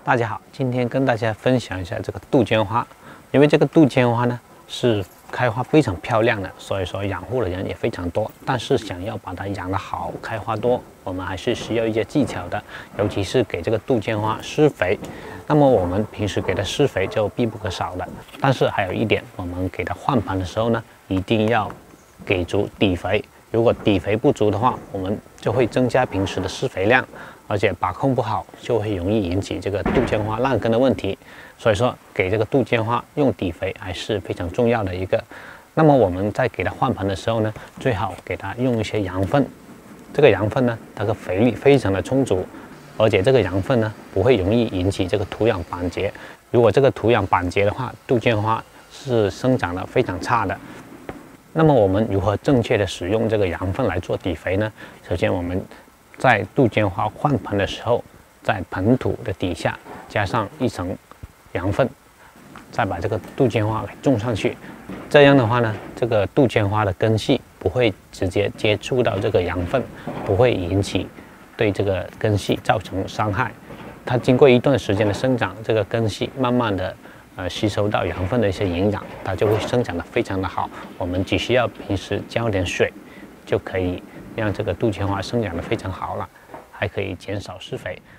大家好，今天跟大家分享一下这个杜鹃花。因为这个杜鹃花呢是开花非常漂亮的，所以说养护的人也非常多。但是想要把它养得好、开花多，我们还是需要一些技巧的，尤其是给这个杜鹃花施肥。那么我们平时给它施肥就必不可少的。但是还有一点，我们给它换盆的时候呢，一定要给足底肥。如果底肥不足的话，我们就会增加平时的施肥量，而且把控不好，就会容易引起这个杜鹃花烂根的问题。所以说，给这个杜鹃花用底肥还是非常重要的一个。那么我们在给它换盆的时候呢，最好给它用一些羊粪。这个羊粪呢，它的肥力非常的充足，而且这个羊粪呢不会容易引起这个土壤板结。如果这个土壤板结的话，杜鹃花是生长得非常差的。那么我们如何正确的使用这个羊粪来做底肥呢？首先我们在杜鹃花换盆的时候，在盆土的底下加上一层羊粪，再把这个杜鹃花给种上去。这样的话呢，这个杜鹃花的根系不会直接接触到这个羊粪，不会引起对这个根系造成伤害。它经过一段时间的生长，这个根系慢慢的吸收到羊粪的一些营养，它就会生长得非常的好。我们只需要平时浇点水，就可以让这个杜鹃花生长得非常好了，还可以减少施肥。